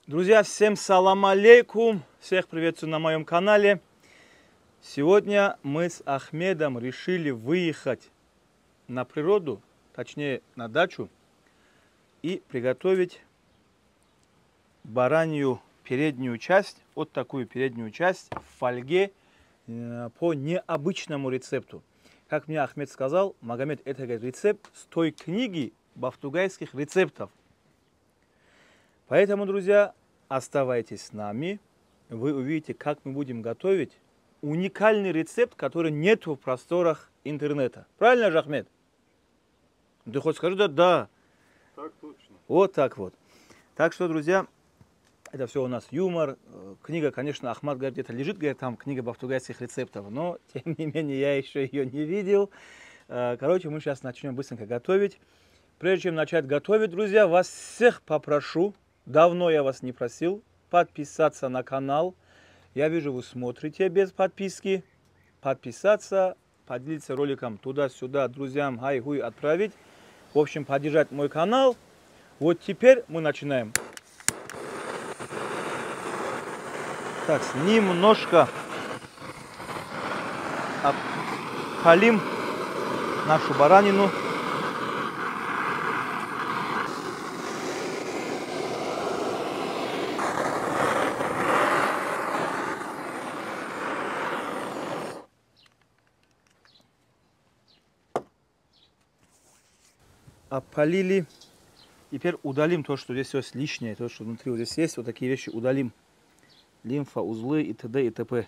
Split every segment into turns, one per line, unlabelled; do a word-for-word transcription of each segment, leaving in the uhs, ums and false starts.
Друзья, всем салам алейкум, всех приветствую на моем канале. Сегодня мы с Ахмедом решили выехать на природу, точнее на дачу, и приготовить баранью переднюю часть, вот такую переднюю часть в фольге по необычному рецепту. Как мне Ахмед сказал, Магомед, это рецепт с той книги бафтугайских рецептов. Поэтому, друзья, оставайтесь с нами, вы увидите, как мы будем готовить уникальный рецепт, который нет в просторах интернета. Правильно же, Ахмед? Ты хоть скажи, да, да.
Так точно.
Вот так вот. Так что, друзья, это все у нас юмор. Книга, конечно, Ахмад говорит, где-то лежит, говорит, там книга бафтугайских рецептов, но, тем не менее, я еще ее не видел. Короче, мы сейчас начнем быстренько готовить. Прежде чем начать готовить, друзья, вас всех попрошу, давно я вас не просил, подписаться на канал. Я вижу, вы смотрите без подписки. Подписаться, поделиться роликом туда-сюда, друзьям, хай-хуй отправить. В общем, поддержать мой канал. Вот теперь мы начинаем. Так, немножко полим нашу баранину. Опалили. Теперь удалим то, что здесь есть лишнее, то, что внутри вот здесь есть. Вот такие вещи удалим. Лимфа, узлы и т.д. и т.п.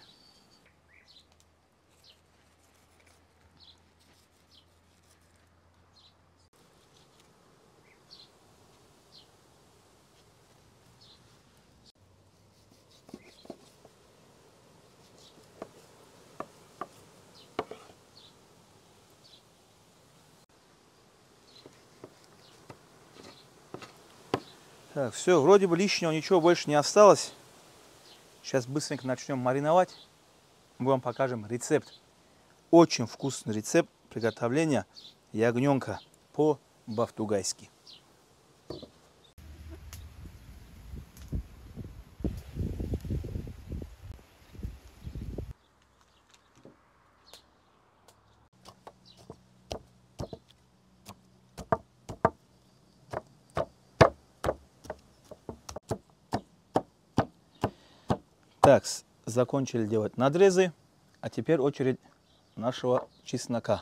Так, все, вроде бы лишнего ничего больше не осталось. Сейчас быстренько начнем мариновать. Мы вам покажем рецепт. Очень вкусный рецепт приготовления ягненка по-бафтугайски. Так, закончили делать надрезы, а теперь очередь нашего чеснока.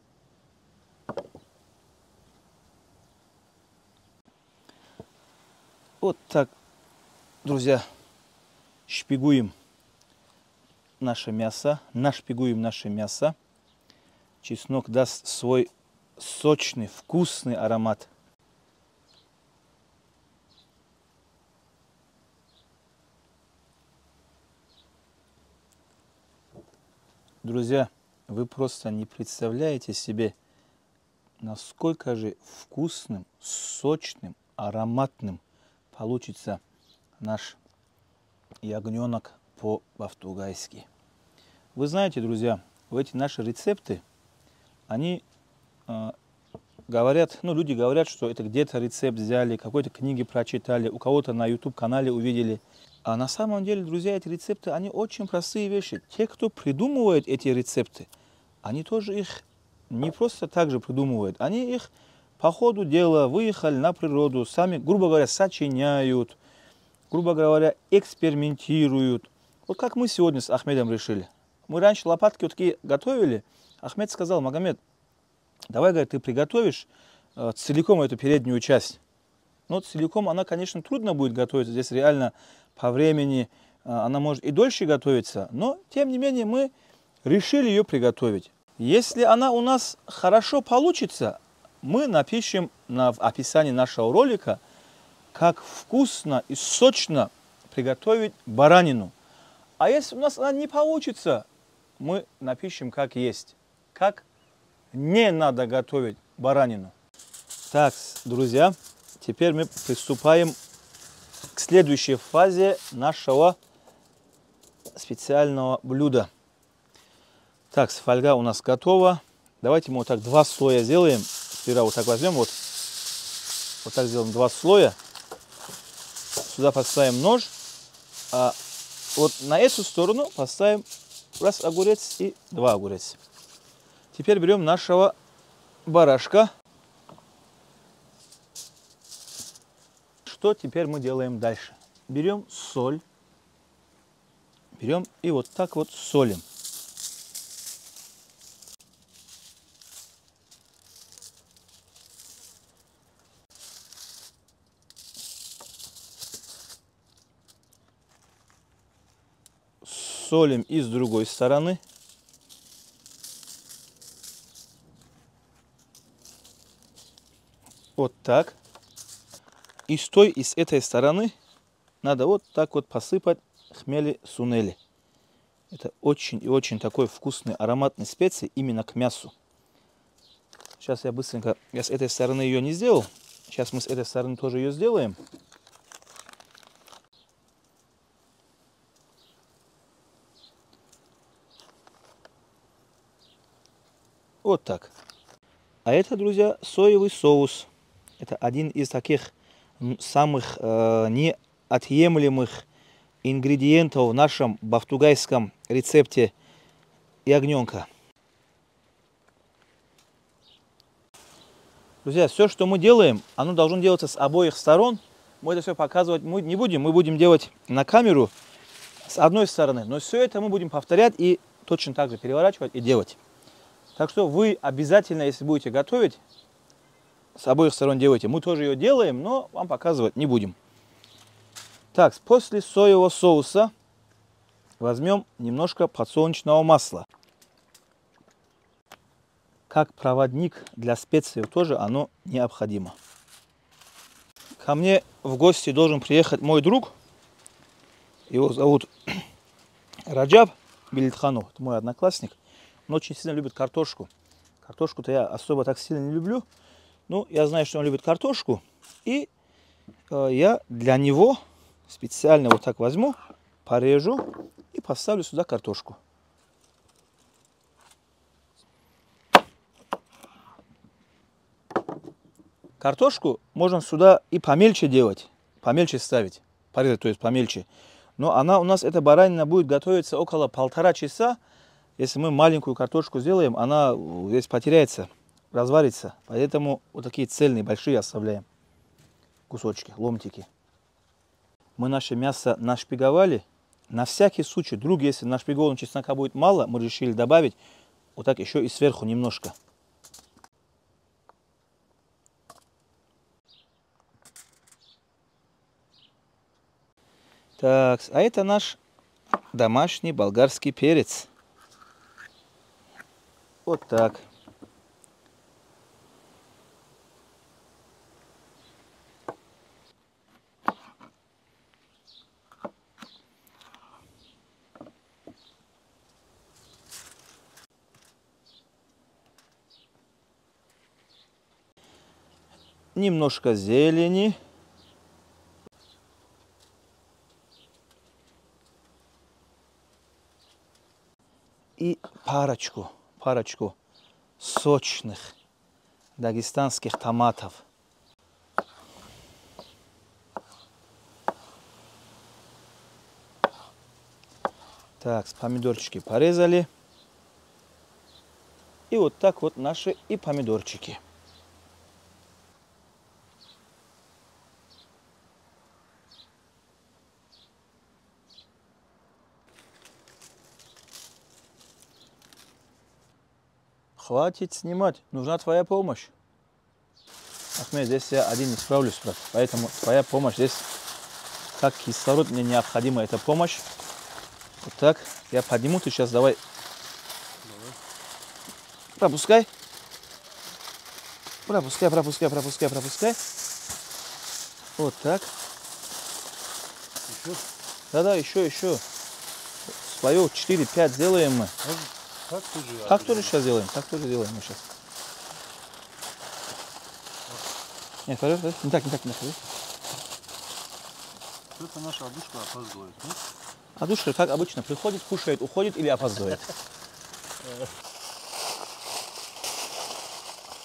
Вот так, друзья, шпигуем наше мясо, нашпигуем наше мясо. Чеснок даст свой сочный, вкусный аромат. Друзья, вы просто не представляете себе, насколько же вкусным, сочным, ароматным получится наш ягненок по-бафтугайски. Вы знаете, друзья, эти наши рецепты, они э, говорят, ну, люди говорят, что это где-то рецепт взяли, какой-то книги прочитали, у кого-то на ютуб-канале увидели. А на самом деле, друзья, эти рецепты, они очень простые вещи. Те, кто придумывает эти рецепты, они тоже их не просто так же придумывают. Они их по ходу дела выехали на природу, сами, грубо говоря, сочиняют, грубо говоря, экспериментируют. Вот как мы сегодня с Ахмедом решили. Мы раньше лопатки вот такие готовили. Ахмед сказал: Магомед, давай, говорит, ты приготовишь э, целиком эту переднюю часть. Но целиком она, конечно, трудно будет готовиться. Здесь реально по времени она может и дольше готовиться, но, тем не менее, мы решили ее приготовить. Если она у нас хорошо получится, мы напишем на, в описании нашего ролика, как вкусно и сочно приготовить баранину. А если у нас она не получится, мы напишем, как есть, как не надо готовить баранину. Так, друзья, теперь мы приступаем к следующей фазе нашего специального блюда. Так, фольга у нас готова. Давайте мы вот так два слоя сделаем. Сперва вот так возьмем, вот, вот так сделаем два слоя. сюда поставим нож, а вот на эту сторону поставим раз огурец и два огурец. Теперь берем нашего барашка. Что теперь мы делаем дальше? Берем соль. Берем и вот так вот солим. Солим и с другой стороны. Вот так. И с той, и с этой стороны надо вот так вот посыпать хмели сунели. Это очень и очень такой вкусный, ароматный специи именно к мясу. Сейчас я быстренько, я с этой стороны ее не сделал. Сейчас мы с этой стороны тоже ее сделаем. Вот так. А это, друзья, соевый соус. Это один из таких самых э, неотъемлемых ингредиентов в нашем бафтугайском рецепте ягненка. Друзья, все, что мы делаем, оно должно делаться с обоих сторон. Мы это все показывать мы не будем. Мы будем делать на камеру с одной стороны. Но все это мы будем повторять и точно так же переворачивать и делать. Так что вы обязательно, если будете готовить, с обоих сторон делайте. Мы тоже ее делаем, но вам показывать не будем. Так, после соевого соуса возьмем немножко подсолнечного масла. Как проводник для специй тоже оно необходимо. Ко мне в гости должен приехать мой друг. Его зовут Раджаб Билитханов. Это мой одноклассник. Он очень сильно любит картошку. Картошку-то я особо так сильно не люблю. Ну, я знаю, что он любит картошку. И э, я для него специально вот так возьму, порежу и поставлю сюда картошку. Картошку можно сюда и помельче делать. Помельче ставить. Порезать, то есть помельче. Но она у нас, эта баранина, будет готовиться около полтора часа. Если мы маленькую картошку сделаем, она здесь потеряется, разварится. Поэтому вот такие цельные, большие оставляем кусочки, ломтики. Мы наше мясо нашпиговали. На всякий случай, вдруг, если нашпигованного чеснока будет мало, мы решили добавить вот так еще и сверху немножко. Так, а это наш домашний болгарский перец. Вот так. Немножко зелени. И парочку, парочку сочных дагестанских томатов. Так, с помидорчики порезали. И вот так вот наши и помидорчики. Хватит снимать, нужна твоя помощь. Ахмед, здесь я один не справлюсь, брат. Поэтому твоя помощь здесь, как кислород, мне необходима эта помощь. Вот так, я подниму, ты сейчас давай. Давай. Пропускай. Пропускай, пропускай, пропускай, пропускай. Вот так.
Еще?
Да-да, еще, еще. Слоев четыре-пять сделаем мы.
Так тоже,
так тоже сейчас делаем, так тоже делаем мы сейчас. Нет, подожди, не так, не так, не так.
Это наша одушка опаздывает, да?
Одушка как обычно приходит, кушает, уходит или опаздывает.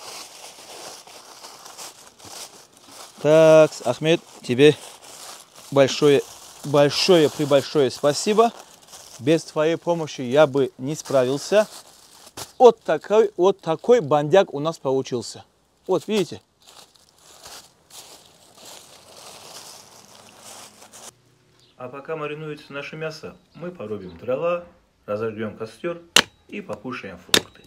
Так, Ахмед, тебе большое, большое, пребольшое спасибо. Без твоей помощи я бы не справился. Вот такой, вот такой бандяк у нас получился. Вот видите. А пока маринуется наше мясо, мы порубим дрова, разожгем костер и покушаем фрукты.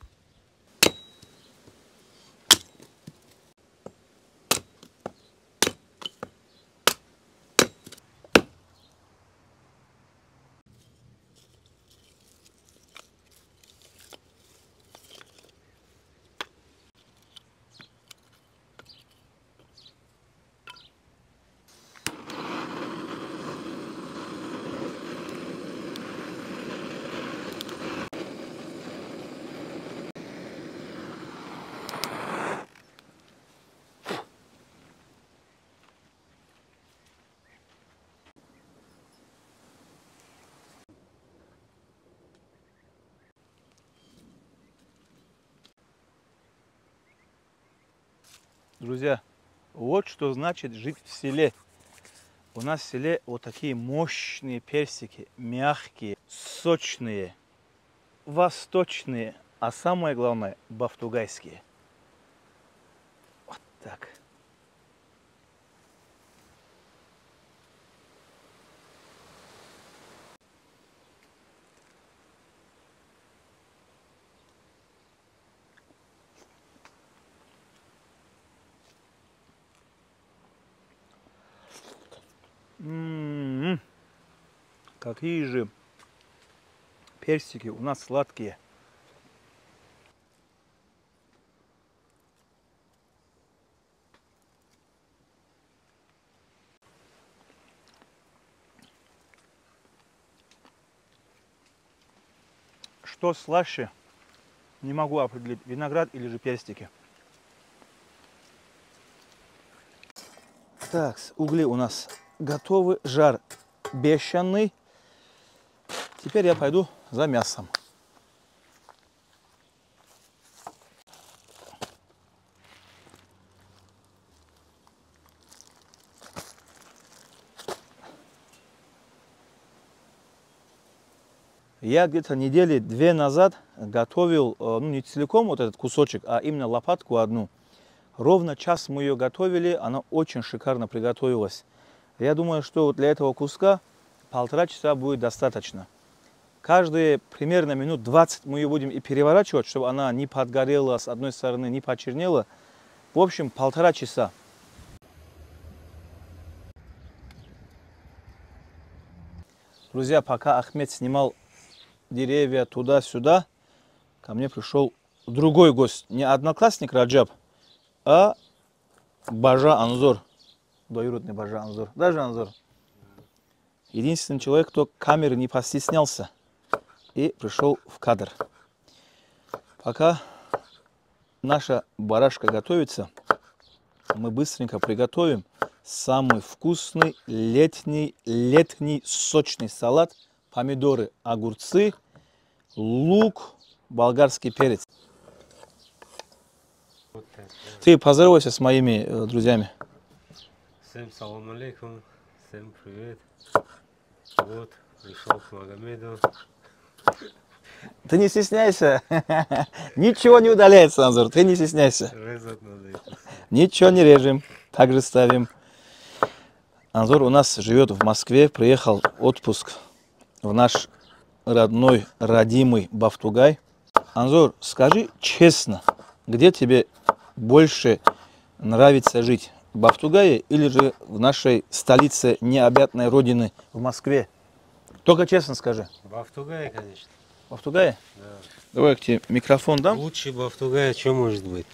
Друзья, вот что значит жить в селе. У нас в селе вот такие мощные персики, мягкие, сочные, восточные, а самое главное, бафтугайские. Вот так. М-м-м. Какие же персики у нас сладкие. Что слаще, не могу определить, виноград или же персики. Так, угли у нас готовы, жар бешеный. Теперь я пойду за мясом. Я где-то недели две назад готовил, ну не целиком вот этот кусочек, а именно лопатку одну. Ровно час мы ее готовили, она очень шикарно приготовилась. Я думаю, что для этого куска полтора часа будет достаточно. Каждые примерно минут двадцать мы ее будем и переворачивать, чтобы она не подгорела с одной стороны, не почернела. В общем, полтора часа. Друзья, пока Ахмед снимал деревья туда-сюда, ко мне пришел другой гость. Не одноклассник Раджаб, а Бажа Анзор. Двоюродный Бажа Анзор. Даже Анзор. Единственный человек, кто камеры не постеснялся и пришел в кадр. Пока наша барашка готовится, мы быстренько приготовим самый вкусный летний, летний сочный салат. Помидоры, огурцы, лук, болгарский перец.
Вот так, да.
Ты поздоровайся с моими э, друзьями.
Всем салам алейкум, всем привет. Вот, пришел к Магомеду.
Ты не стесняйся. Ничего не удаляется, Анзор, ты не стесняйся.
Резать надо это.
Ничего не режем, так же ставим. Анзор у нас живет в Москве, приехал в отпуск в наш родной, родимый Бафтугай. Анзор, скажи честно, где тебе больше нравится жить? В Бафтугае или же в нашей столице необъятной родины в Москве? Только честно скажи.
Бафтугай, конечно.
В Бафтугае?
Да.
Давай я к тебе микрофон дам.
Лучше Бафтугая, что может быть?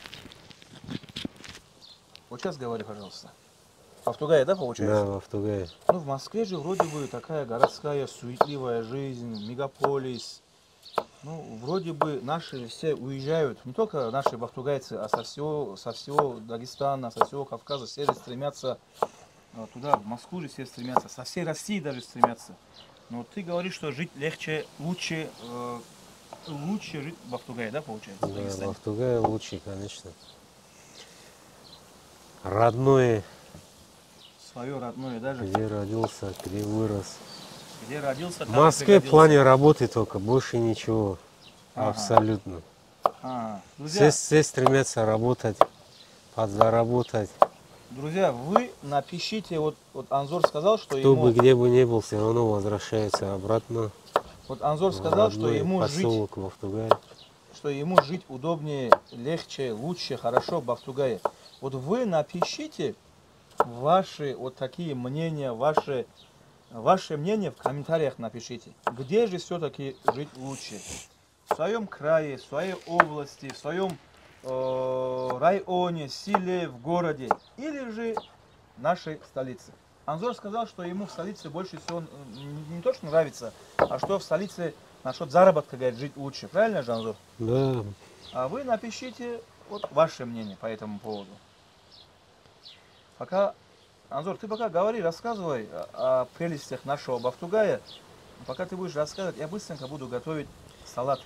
Вот сейчас говори, пожалуйста. Бафтугае, да, получается?
Да, Бафтугая.
Ну, в Москве же вроде бы такая городская, суетливая жизнь, мегаполис. Ну, вроде бы наши все уезжают, не только наши бафтугайцы, а со всего, со всего Дагестана, со всего Кавказа, все стремятся туда, в Москву же все стремятся, со всей России даже стремятся. Но ты говоришь, что жить легче, лучше, э, лучше жить в Бафтугае, да, получается? в
Да,
Дагестане?
Бафтугая лучше, конечно. Родное,
Свое родное даже.
Где родился, где вырос.
Где родился,
В
там и
Москве в
пригодился.
плане работы только, больше ничего.
Ага.
Абсолютно.
А,
Все,
друзья,
все стремятся работать, подзаработать.
друзья, вы напишите, вот, вот Анзор сказал, что
Кто бы
ему,
где бы ни был, все равно возвращается обратно.
вот Анзор
в
сказал, что
родной
ему жить,
поселок в Автугае.
что ему жить удобнее, легче, лучше, хорошо в Бахтугае. Вот вы напишите ваши вот такие мнения, ваши, ваше мнение в комментариях напишите. Где же все-таки жить лучше? В своем крае, в своей области, в своем э, районе, селе, в городе, или же в нашей столице. Анзор сказал, что ему в столице больше всего не, не то, что нравится, а что в столице насчет заработка, говорит, жить лучше. Правильно же, Анзор?
Да,
А вы напишите вот ваше мнение по этому поводу. Пока, Анзор, ты пока говори, рассказывай о, о прелестях нашего Бахтугая. Пока ты будешь рассказывать, я быстренько буду готовить салат.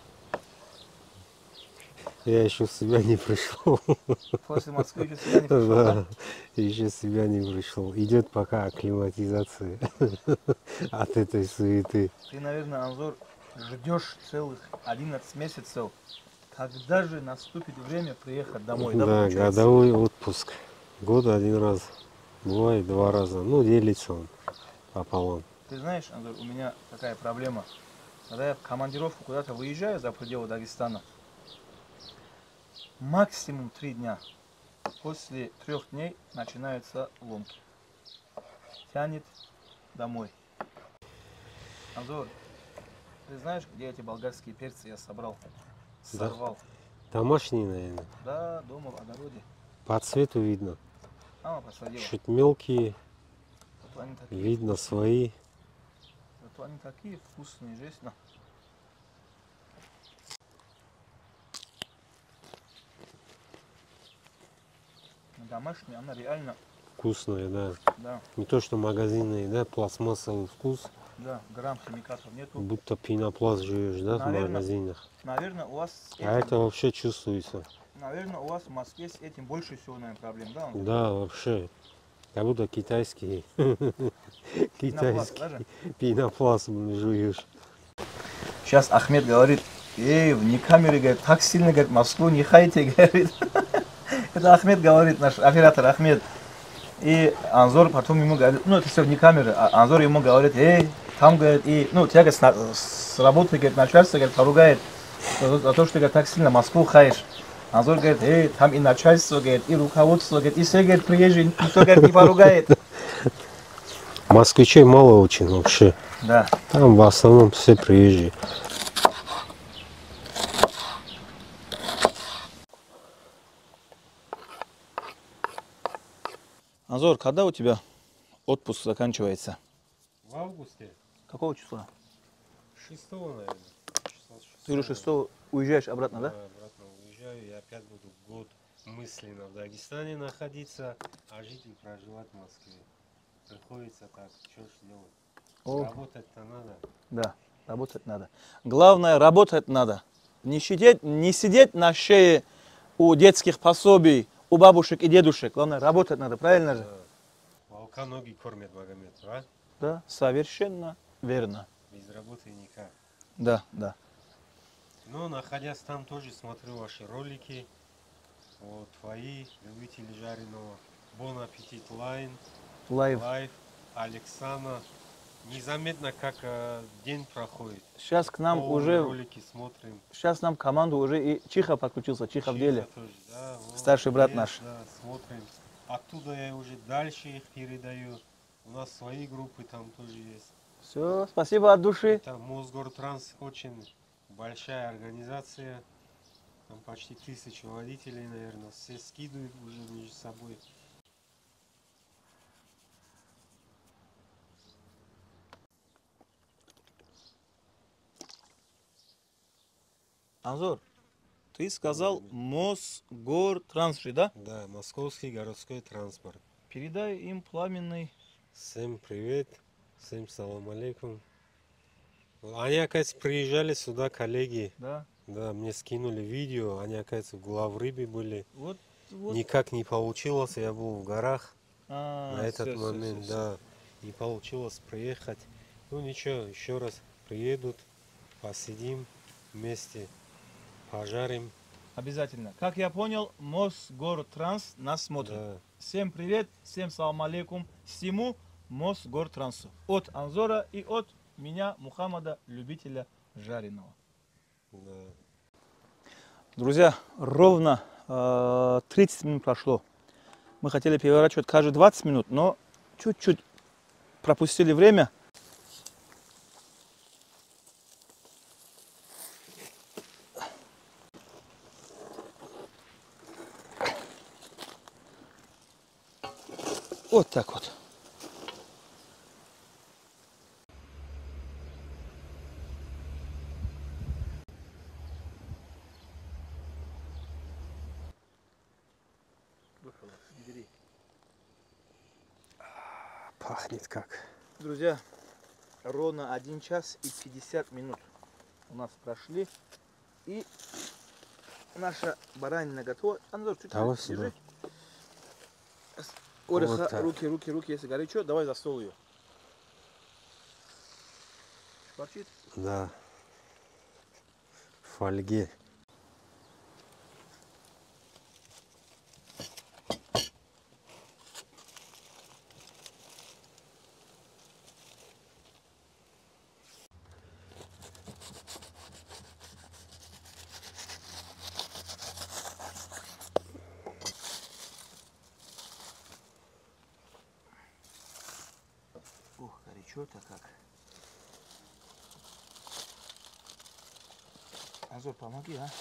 я еще в себя не пришел.
После Москвы еще сюда не пришел, да?
Да, еще в себя не пришел. Идет пока акклиматизация от этой суеты.
Ты, наверное, Анзор, ждешь целых одиннадцать месяцев. Когда же наступит время приехать домой? Да,
Да,
получается?
годовой отпуск. Год один раз. Бывает два раза. Ну, делится он пополам.
Ты знаешь, Анзор, у меня такая проблема. Когда я в командировку куда-то выезжаю за пределы Дагестана, максимум три дня. После трех дней начинаются ломки. Тянет домой. Анзор, ты знаешь, где эти болгарские перцы я собрал?
Да.
Сорвал.
Домашний, наверное.
Да, дома в огороде.
По цвету видно.
Мама посадила.
Чуть мелкие,
Зато они такие,
видно свои.
зато они такие вкусные, жесть. На. Домашняя, она реально,
Вкусные, да.
да,
Не то, что магазинные, да, пластмассовый вкус.
да, грамм химикатов нету.
Будто пенопласт жуешь, да, в
Наверно.
магазинах.
Наверное, у вас с этим,
А это вообще чувствуется.
наверное, у вас в Москве с этим больше всего, наверное, проблем, да? Анзор?
Да, вообще. Как будто китайский.
Пенопласт,
Китайский
даже?
пенопласт жуешь.
Сейчас Ахмед говорит, эй, вне камеры, говорит, так сильно, говорит, Москву не хайте, говорит. Это Ахмед говорит, наш оператор Ахмед. И Анзор потом ему говорит, ну это все вне камеры, а Анзор ему говорит, эй, там, говорит, и, ну, тебя, говорит, с, с работы, говорит, начальство, говорит, поругает за, за то, что ты, говорит, так сильно Москву хаешь. Анзор говорит, эй, там и начальство, говорит, и руководство, говорит, и все, говорит, приезжие, никто, говорит, не поругает.
Москвичей мало очень вообще.
Да.
Там в основном все приезжие.
Анзор, когда у тебя отпуск заканчивается?
В августе?
Какого числа?
Шестого, наверное.
Ты уже шестого уезжаешь обратно, да?
Обратно уезжаю, я опять буду год мысленно в Дагестане находиться, а жить и проживать в Москве. Приходится так, что ж делать?
О.
Работать-то надо.
Да, работать надо. Главное, работать надо. Не сидеть, не сидеть на шее у детских пособий, у бабушек и дедушек. Главное, работать надо, правильно же?
Да. Волка ноги кормят, Магомед, а?
Да, совершенно верно.
Без работы никак.
Да, да.
Но находясь там, тоже смотрю ваши ролики. Вот твои, любители жареного. Бон аппетит лайн,
Лайв.
лайв, Александра. Незаметно, как э, день проходит.
Сейчас к нам
Полные
уже,
ролики смотрим.
сейчас нам команду уже и Чиха подключился, Чиха в деле.
Тоже, да, вот,
Старший брат
есть,
наш.
Да, смотрим. Оттуда я уже дальше их передаю. У нас свои группы там тоже есть.
Все, спасибо от души.
Там Мосгортранс очень большая организация. Там почти тысяча водителей, наверное. Все скидывают уже между собой.
Анзор, ты сказал Мосгортранс, да?
Да, московский городской транспорт.
Передай им пламенный.
Всем привет. Всем салам алейкум. Они, оказывается, приезжали сюда, коллеги.
Да.
Да, мне скинули видео. Они, оказывается, в Главрыбе были.
Вот, вот.
Никак не получилось. Я был в горах.
А,
на этот
всё, всё,
момент,
всё, всё.
да. И получилось приехать. Ну ничего, еще раз приедут, посидим вместе, пожарим.
Обязательно. Как я понял, Мосгортранс нас смотрит.
Да.
Всем привет, всем салам алейкум, всему Мосгортрансу. От Анзора и от меня, Мухаммада, любителя жареного.
Да.
Друзья, ровно э, тридцать минут прошло. Мы хотели переворачивать каждые двадцать минут, но чуть-чуть пропустили время. Вот так вот.
Пахнет как.
Друзья, ровно один час и пятьдесят минут у нас прошли. И наша баранина готова. Анзор, чуть
Давай
держи.
сюда.
Ореха,
Вот так.
руки, руки, руки, если горячо, давай за стол ее. Шкварчит?
Да. В фольге.
Ух, горячо-то как. Анзор, помоги, а?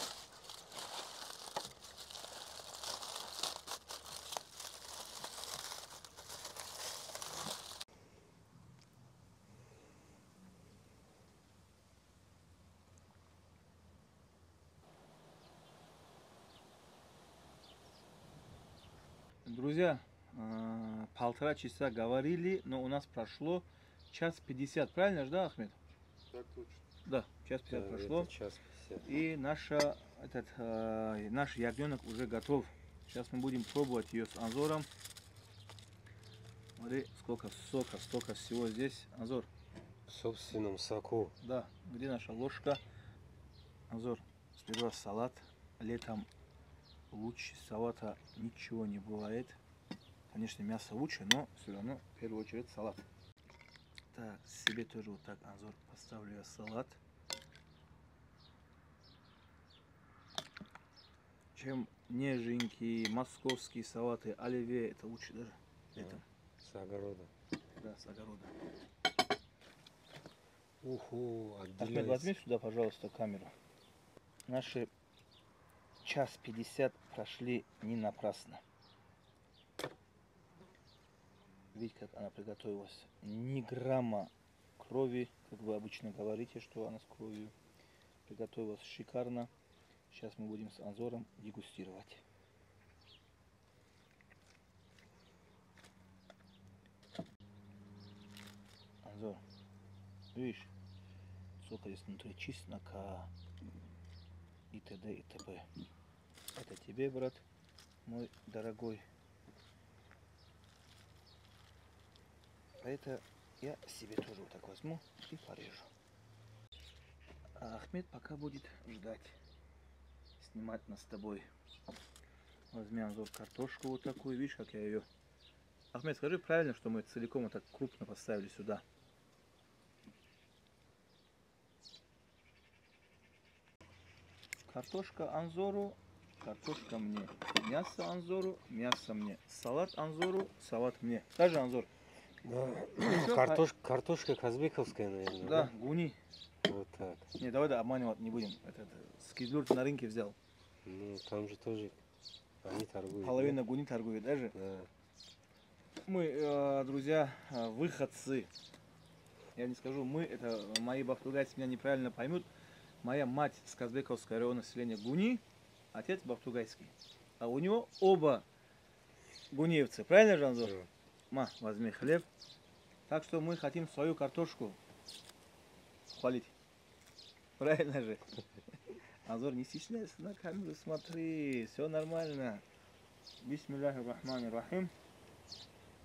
Друзья, э, полтора часа говорили, но у нас прошло час пятьдесят, правильно же, да, Ахмед?
Так точно.
Да, час пятьдесят
Да,
прошло.
где-то час пятьдесят.
И наша, этот, э, наш ягненок уже готов. Сейчас мы будем пробовать ее с Анзором. Смотри, сколько сока, столько всего здесь. Анзор,
В собственном соку.
да, где наша ложка? Анзор, сперва салат. Летом лучше салата ничего не бывает. Конечно, мясо лучше, но все равно в первую очередь салат. Так, себе тоже вот так, Анзор, поставлю я салат. Чем неженькие московские салаты, оливье, это лучше даже летом.
С огорода.
Да, с огорода.
Уху,
Ахмед,
отделяется.
возьми сюда, пожалуйста, камеру. Наши час пятьдесят прошли не напрасно. Видите, как она приготовилась. Ни грамма крови, как вы обычно говорите, что она с кровью. Приготовилась шикарно. Сейчас мы будем с Анзором дегустировать. Анзор, видишь, сколько здесь внутри чеснока и т.д. и т.п. Это тебе, брат, мой дорогой. А это я себе тоже вот так возьму и порежу. А Ахмед пока будет ждать, снимать нас с тобой. Возьми, Анзор, картошку вот такую, видишь, как я ее... Ахмед, скажи правильно, что мы целиком вот так крупно поставили сюда. Картошка Анзору, картошка мне. Мясо Анзору, мясо мне. Салат Анзору, салат мне. Скажи, Анзор.
Да.
Всё,
Картош, картошка казбековская, наверное.
Да, гуни.
Вот так.
Не, давай да, обманывать не будем. Это, это, с Кизлюрта на рынке взял.
Ну, там же тоже они торгуют.
Половина гуни торгует даже.
Да.
Мы, э, друзья, э, выходцы. Я не скажу мы, это мои бахтугайцы меня неправильно поймут. Моя мать с Казбековского района населения Гуни, отец бахтугайский. А у него оба гуниевцы. Правильно же, Анзор?
Да.
Ма, возьми хлеб. Так что мы хотим свою картошку хвалить. Правильно же? Анзор, не стесняйся, на камеру смотри. Все нормально. Бисмиллахи рахмани рахим.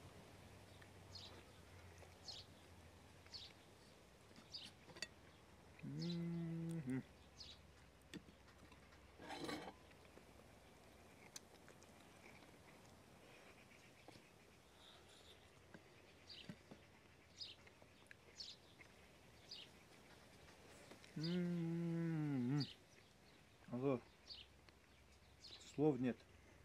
М-м-м. Азор, слов нет.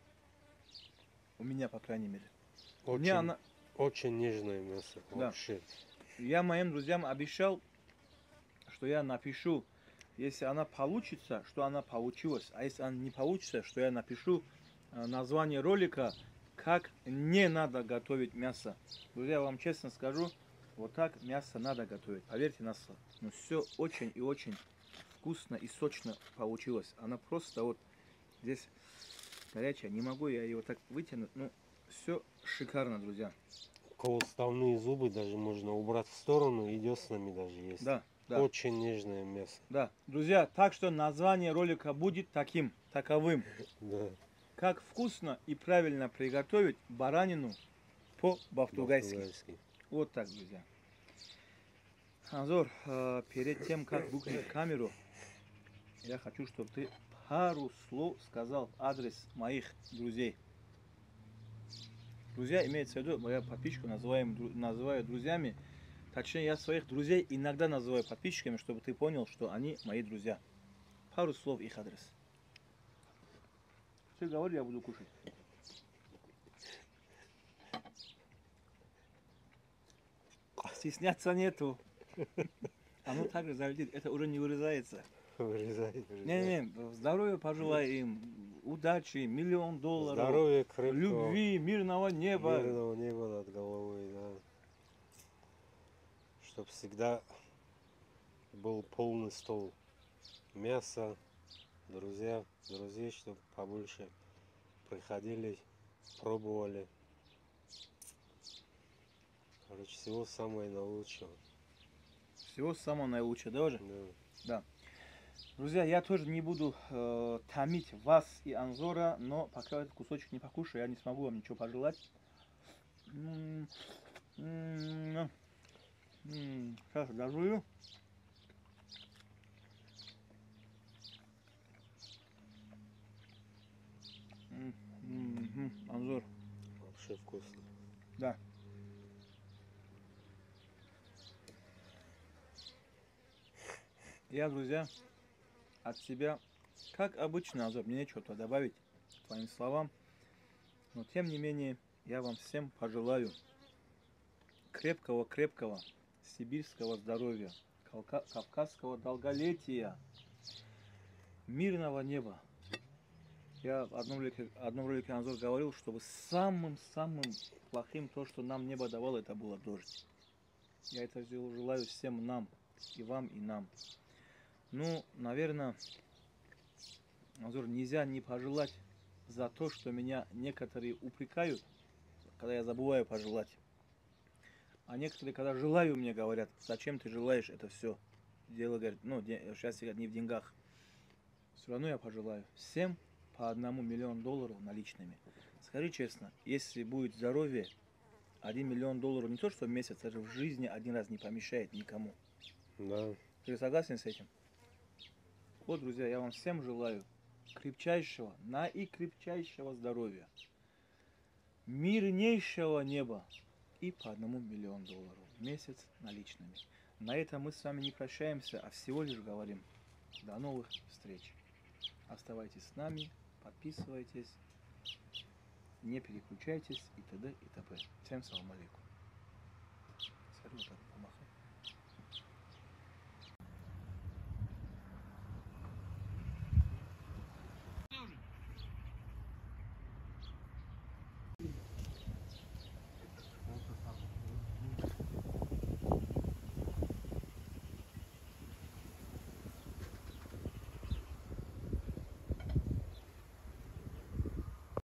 У меня, по крайней мере.
Очень,
Мне она...
очень нежное мясо.
Да.
Вообще.
Я моим друзьям обещал, что я напишу, если она получится, что она получилась. А если она не получится, что я напишу э, название ролика, как не надо готовить мясо. Друзья, я вам честно скажу, вот так мясо надо готовить. Поверьте на слово. Но все очень и очень вкусно и сочно получилось. Она просто вот здесь горячая. Не могу я ее вот так вытянуть. Ну, все шикарно, друзья.
У кого вставные зубы даже можно убрать в сторону, и деснами даже есть.
Да, да.
Очень нежное мясо.
Да, друзья, так что название ролика будет таким, таковым.
Да.
Как вкусно и правильно приготовить баранину по-бафтугайски.
Бафтугайский.
Вот так, друзья. Азор, э, перед тем, как выключить камеру, я хочу, чтобы ты пару слов сказал в адрес моих друзей. Друзья, имеется в виду, моя подписчика называем, дру- называю друзьями. Точнее, я своих друзей иногда называю подписчиками, чтобы ты понял, что они мои друзья. Пару слов их адрес. Ты говори, я буду кушать. Стесняться нету. Оно также залетит, это уже не вырезается.
Вырезай, вырезай.
Не-не, здоровья пожелай им, удачи, миллион долларов,
Здоровья, крепкого,
любви, мирного неба.
мирного неба над головой, да. Чтоб всегда был полный стол мяса, друзья, друзей, чтобы побольше приходили, пробовали. Короче, всего самого наилучшего.
Всего самого наилучшего, да уже?
Да.
Да. Друзья, я тоже не буду э, томить вас и Анзора, но пока этот кусочек не покушаю, я не смогу вам ничего пожелать. М, м, м, Сейчас дожую. М, м, м, Анзор,
Вообще вкусно.
да. Я, друзья, от себя, как обычно, Анзор, мне нечего туда добавить к твоим словам. Но тем не менее, я вам всем пожелаю крепкого-крепкого сибирского здоровья, кавка- кавказского долголетия, мирного неба. Я в одном ролике, одном ролике Анзор говорил, чтобы самым-самым плохим то, что нам небо давало, это было дождь. Я это желаю всем нам, и вам, и нам. Ну, наверное, Анзор, нельзя не пожелать за то, что меня некоторые упрекают, когда я забываю пожелать. А некоторые, когда желаю, мне говорят, зачем ты желаешь это все. Дело, говорит, ну, счастье не в деньгах. Все равно я пожелаю всем по одному миллион долларов наличными. Скажи честно, если будет здоровье, один миллион долларов не то что в месяц, это в жизни один раз не помешает никому.
Да.
Ты согласен с этим? Вот, друзья, я вам всем желаю крепчайшего, наикрепчайшего здоровья, мирнейшего неба и по одному миллиону долларов в месяц наличными. На этом мы с вами не прощаемся, а всего лишь говорим до новых встреч. Оставайтесь с нами, подписывайтесь, не переключайтесь и т.д. и т.п. Всем салам алейкум. Скажи вот так, помахай.